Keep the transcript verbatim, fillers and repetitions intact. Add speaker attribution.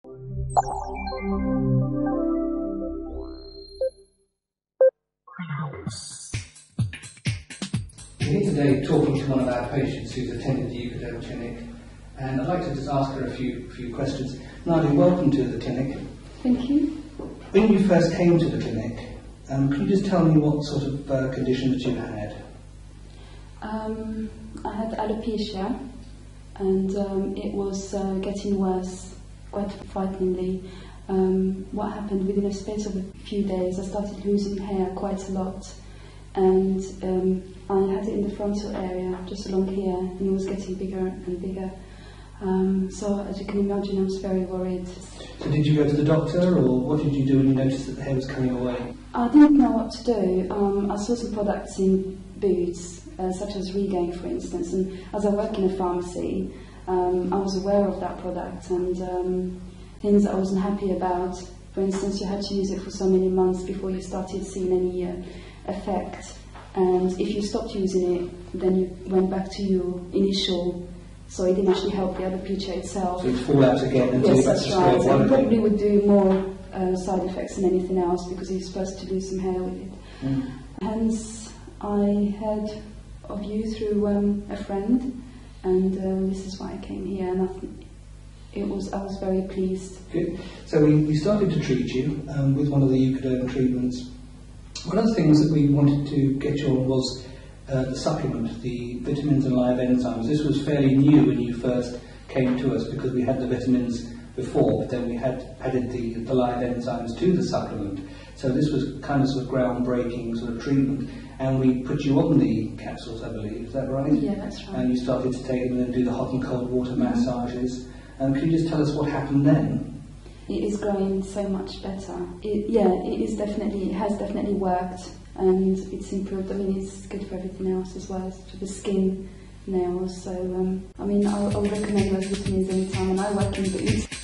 Speaker 1: We're here today talking to one of our patients who's attended the Euclid clinic, and I'd like to just ask her a few few questions. Nadia, welcome to the clinic.
Speaker 2: Thank you.
Speaker 1: When you first came to the clinic, um, could you just tell me what sort of uh, condition that you had?
Speaker 2: Um, I had alopecia, and um, it was uh, getting worse, quite frighteningly. Um, what happened within a space of a few days, I started losing hair quite a lot, and um, I had it in the frontal area, just along here, and it was getting bigger and bigger. Um, so, as you can imagine, I was very worried.
Speaker 1: So did you go to the doctor, or what did you do when you noticed that the hair was coming away?
Speaker 2: I didn't know what to do. Um, I saw some products in Boots, uh, such as Regain, for instance, and as I work in a pharmacy, um, I was aware of that product, and um, things that I wasn't happy about. For instance, you had to use it for so many months before you started seeing any uh, effect, and if you stopped using it, then you went back to your initial, so it didn't actually help the alopecia itself.
Speaker 1: So it'd fall out again and
Speaker 2: yes,
Speaker 1: do
Speaker 2: that's right. So it probably would do more uh, side effects than anything else, because you're supposed to lose some hair with it.
Speaker 1: Mm.
Speaker 2: Hence, I heard of you through um, a friend, and uh, this is why I came here, and I th it was I was very pleased.
Speaker 1: Good. So we, we started to treat you um, with one of the Euclid treatments. One of the things that we wanted to get you on was uh, the supplement, the vitamins and live enzymes. This was fairly new when you first came to us, because we had the vitamins before, but then we had added the, the live enzymes to the supplement. So this was kind of sort of groundbreaking sort of treatment, and we put you on the capsules, I believe. Is that right?
Speaker 2: Yeah, that's right.
Speaker 1: And you started to take them and do the hot and cold water massages. Um, can you just tell us what happened then?
Speaker 2: It is growing so much better. It, yeah, it is definitely, it has definitely worked, and it's improved. I mean, it's good for everything else as well, for the skin, nails. So, um, I mean, I, I would recommend those vitamins anytime, and I work in Boots.